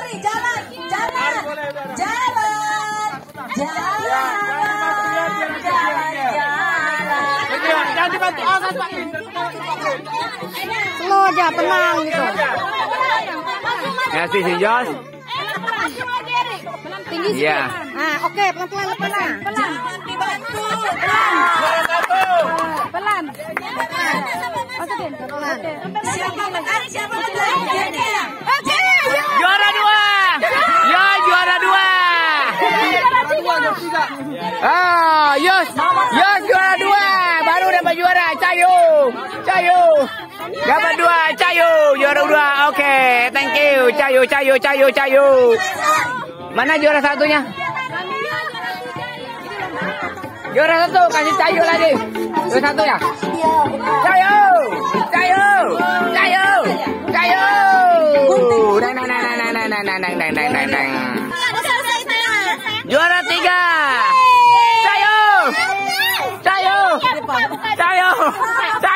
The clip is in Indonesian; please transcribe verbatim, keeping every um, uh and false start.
sekali. Jalan, jalan, jalan, jalan, jalan, jalan. Jangan dibantu awas Pak. Slow aja, tenang gitu. Ngasih si Jos. Tinggi sih. Iya. Nah, oke, pelan-pelan lepaskan. Pelan. Jangan dibantu. Pelan. Masukin, pelan. Siapa menang? Siapa menang? Oke. Oke. Juara dua. Ya, juara dua. Ah, Yos. Yos juara dua. Baru dapat juara. Cayo. Cayo. Dapat dua. Cayo. Juara dua. Oke, thank you. Cayo, Cayo, Cayo, Cayo. Mana juara satunya? Juara satu. Kasih Cayo lagi. Juara satu ya? Cayo. Cayo. Cayo. Cayo. Nang, nang, nang, nang, nang, nang, nang, nang, nang, nang, nang. Juara tiga. Cayo. Cayo. Cayo.